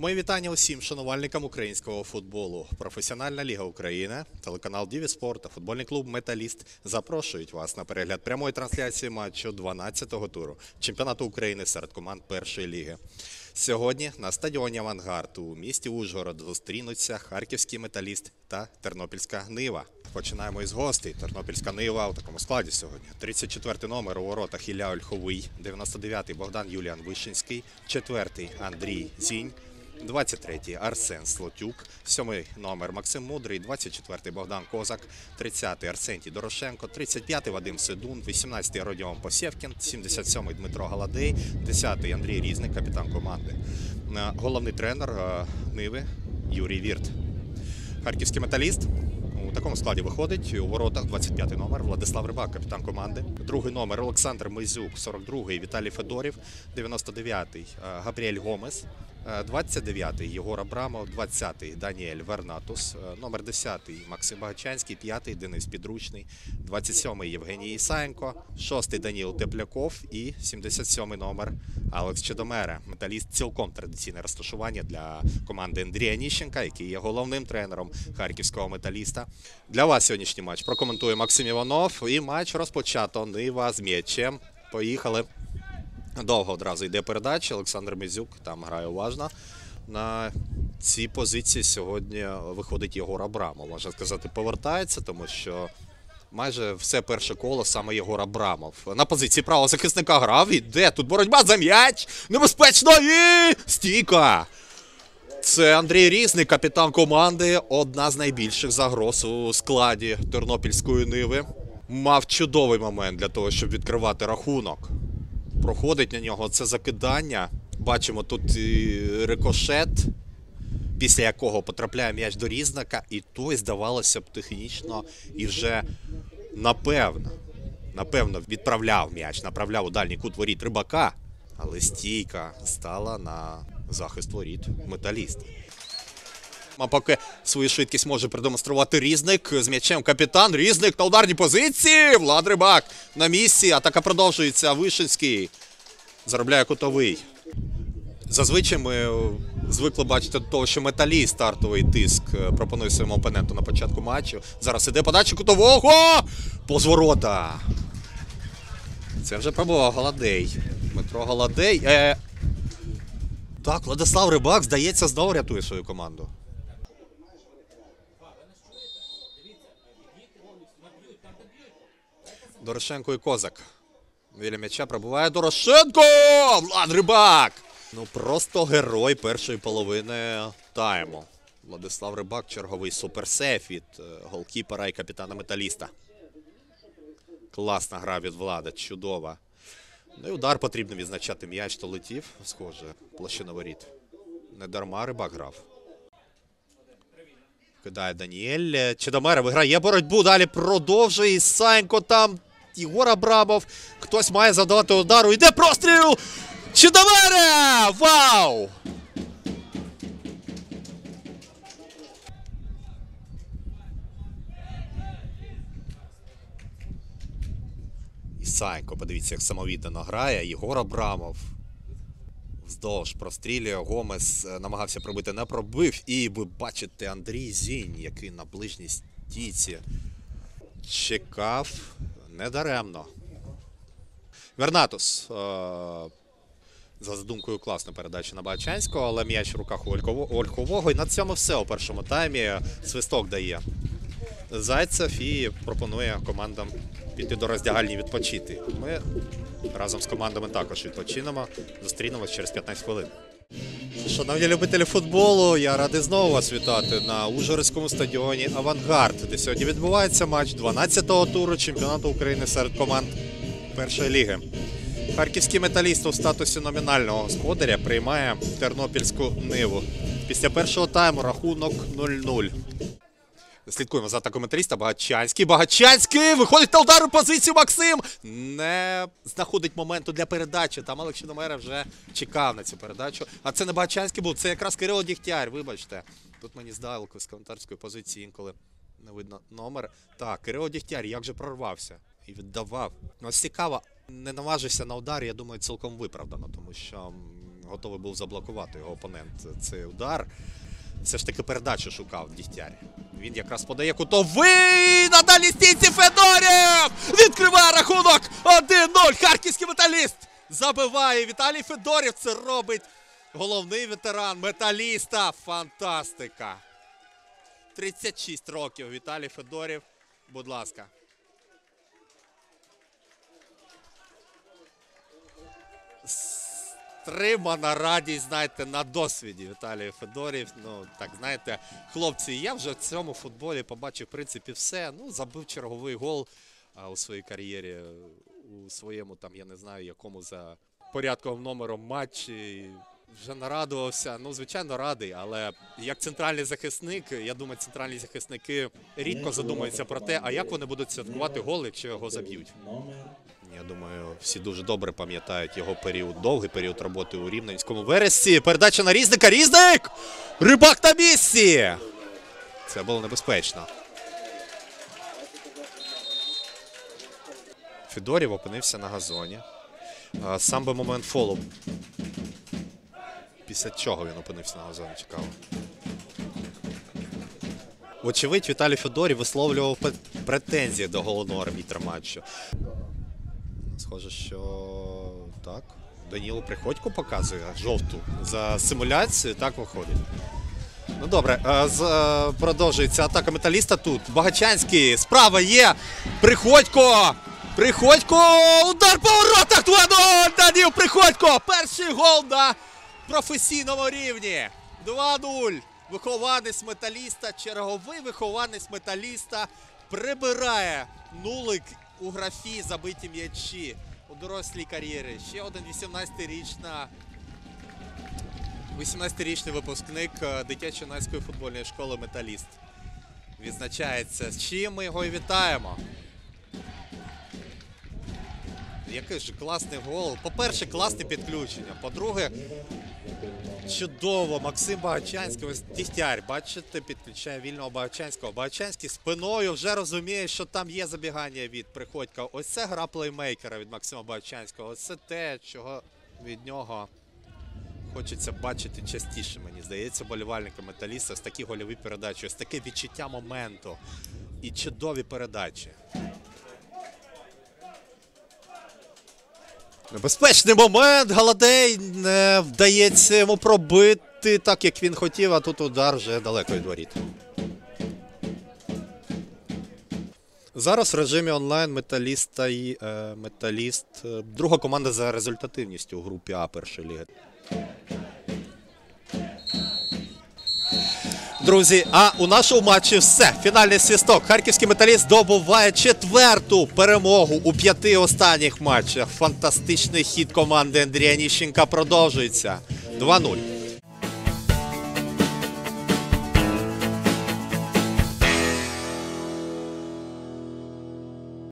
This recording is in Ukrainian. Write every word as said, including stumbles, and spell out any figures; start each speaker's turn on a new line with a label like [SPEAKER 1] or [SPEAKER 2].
[SPEAKER 1] Мої вітання усім шанувальникам українського футболу. Професіональна ліга України, телеканал Діві Спорт та футбольний клуб «Металіст» запрошують вас на перегляд прямої трансляції матчу дванадцятого туру чемпіонату України серед команд першої ліги. Сьогодні на стадіоні «Авангард» у місті Ужгород зустрінуться харківський «Металіст» та тернопільська «Нива». Починаємо із гостей. Тернопільська «Нива» у такому складі сьогодні. тридцять четвертий номер у воротах Ілля Ольховий, дев'яносто дев'ятий Богдан Юліан Вишинський, четвертий Андрій Зінь, двадцять третій Арсен Слотюк, сьомий номер Максим Мудрий, двадцять четвертий Богдан Козак, тридцятий Арсентій Дорошенко, тридцять п'ятий Вадим Сидун, вісімнадцятий Родіон Посєвкін, сімдесят сьомий Дмитро Галадей, десятий Андрій Різник, капітан команди. Головний тренер Ниви Юрій Вірт. Харківський «Металіст» у такому складі виходить. У воротах двадцять п'ятий номер Владислав Рибак, капітан команди. Другий номер Олександр Мизюк, сорок другий Віталій Федорів, дев'яносто дев'ятий Габріель Гомес, двадцять дев'ятий Єгор Абрамов, двадцятий Даніель Вернатус, номер десятий Максим Багачанський, п'ятий Денис Підручний, двадцять сьомий Євгеній Ісаєнко, шостий Даніл Тепляков і сімдесят сьомий номер Алекс Чедомере. «Металіст» цілком традиційне розташування для команди Андрія Ніщенка, який є головним тренером харківського «Металіста». Для вас сьогоднішній матч прокоментує Максим Іванов. І матч розпочато. Нива з м'ячем. Поїхали. Довго одразу йде передача. Олександр Мизюк там грає уважно. На цій позиції сьогодні виходить Єгор Абрамов. Можна сказати, повертається, тому що майже все перше коло саме Єгор Абрамов. На позиції правого захисника грав. Іде тут боротьба за м'яч. Небезпечно і стійка. Це Андрій Різник, капітан команди. Одна з найбільших загроз у складі тернопільської «Ниви». Мав чудовий момент для того, щоб відкривати рахунок. Проходить на нього це закидання. Бачимо тут і рикошет, після якого потрапляє м'яч до Різника. І той, здавалося б, технічно і вже напевно, напевно відправляв м'яч, направляв у дальній кут воріт Рибака. Але стійка стала на захист воріт «Металіста». А поки свою швидкість може продемонструвати Різник. З м'ячем капітан. Різник на ударній позиції. Влад Рибак на місці. Атака продовжується. Вишинський заробляє кутовий. Зазвичай ми звикли бачити до того, що «Металіст» стартовий тиск пропонує своєму опоненту на початку матчу. Зараз іде подача кутового. Повз ворота. Це вже пробував Галадей. Дмитро Галадей. Е... Так, Владислав Рибак, здається, знову рятує свою команду. Дорошенко і Козак. Біля м'яча пробуває Дорошенко! Влад Рибак! Ну просто герой першої половини тайму. Владислав Рибак, черговий суперсейф від голкіпера і капітана «Металіста». Класна гра від Влада, чудова. Ну і удар потрібно відзначати. М'яч то летів, схоже, площина воріт. Не дарма Рибак грав. Кидає Даніель. Чедомере виграє боротьбу. Далі продовжує. Ісаєнко там. Єгор Абрамов. Хтось має завдавати удару. Іде простріл! Чедомере! Вау! Ісаєнко, подивіться, як самовіддано грає. Єгор Абрамов вздовж прострілює. Гомес намагався пробити, не пробив. І ви бачите Андрій Зінь, який на ближній стійці чекав недаремно. Вернатус. Е за задумкою класна передача на Багачанського, але м'яч в руках у Ольхового. І на цьому все у першому таймі. Свисток дає Зайцев і пропонує командам піти до роздягальні відпочити. Ми разом з командами також відпочинемо. Зустрінемось через п'ятнадцять хвилин. Шановні любителі футболу, я радий знову вас вітати на Ужгородському стадіоні «Авангард», де сьогодні відбувається матч дванадцятого туру чемпіонату України серед команд першої ліги. Харківський «Металіст» у статусі номінального господаря приймає тернопільську «Ниву». Після першого тайму рахунок нуль нуль. Слідкуємо за атакою «Металіста». Багачанський. Багачанський! Виходить на ударну позицію Максим! Не знаходить моменту для передачі. Там Алекс Чедомере вже чекав на цю передачу. А це не Багачанський був, це якраз Кирило Дігтяр, вибачте. Тут мені здалося з коментарської позиції інколи не видно номер. Так, Кирило Дігтяр, як же прорвався і віддавав. Ну, ось цікаво, не наважився на удар, я думаю, цілком виправдано, тому що готовий був заблокувати його опонент цей удар. Все ж таки передачу шукав Дігтяр. Він якраз подає кутовий! На дальній стійці Федорів! Відкриває рахунок! один нуль! Харківський Металіст забиває. Віталій Федорів це робить. Головний ветеран Металіста. Фантастика! тридцять шість років Віталій Федорів. Будь ласка. Стримана радість, знаєте, на досвіді Віталій Федорів. Ну, так, знаєте, хлопці, я вже в цьому футболі побачив, в принципі, все. Ну, забив черговий гол а, у своїй кар'єрі, у своєму, там, я не знаю, якому за порядковим номером матчі. Вже нарадувався. Ну, звичайно, радий, але як центральний захисник, я думаю, центральні захисники рідко задумуються про те, а як вони будуть святкувати гол, якщо його заб'ють. Я думаю, всі дуже добре пам'ятають його період, довгий період роботи у Рівненському Вересці. Передача на Різника. Різник! Рибак на місці! Це було небезпечно. Федорів опинився на газоні. Сам би момент фолу. Після чого він опинився на газоні, цікаво. Очевидь, Віталій Федорів висловлював претензії до головного арбітра матчу. Схоже, що так. Даніло Приходько показує жовту за симуляцію, так виходить. Ну добре, з, продовжується атака Металіста тут. Багачанський, справа є. Приходько! Приходько! Удар по воротах! два нуль! Даніл Приходько! Перший гол на професійному рівні. два нуль. Вихованець Металіста, черговий вихованець Металіста прибирає нулик у графі забиті м'ячі у дорослій кар'єрі. Ще один вісімнадцятирічна, вісімнадцятирічний випускник дитячо-юнацької футбольної школи «Металіст» відзначається. З чим ми його і вітаємо. Який ж класний гол. По-перше, класне підключення. По-друге, чудово. Максим Багачанський. Ось Дігтяр, бачите, підключає вільного Багачанського. Багачанський спиною вже розуміє, що там є забігання від Приходька. Ось це гра плеймейкера від Максима Багачанського. Ось це те, чого від нього хочеться бачити частіше, мені здається, болівальникам Металіста. Ось такі гольові передачі, ось таке відчуття моменту і чудові передачі. Небезпечний момент, Галадей не вдається йому пробити так, як він хотів, а тут удар вже далеко від воріт. Зараз в режимі онлайн Металіста і е, Металіст. Друга команда за результативністю у групі А першої ліги. Друзі, а у нашому матчі все. Фінальний свисток. Харківський Металіст здобуває четверту перемогу у п'яти останніх матчах. Фантастичний хід команди Андрія Ніщенка продовжується. два нуль.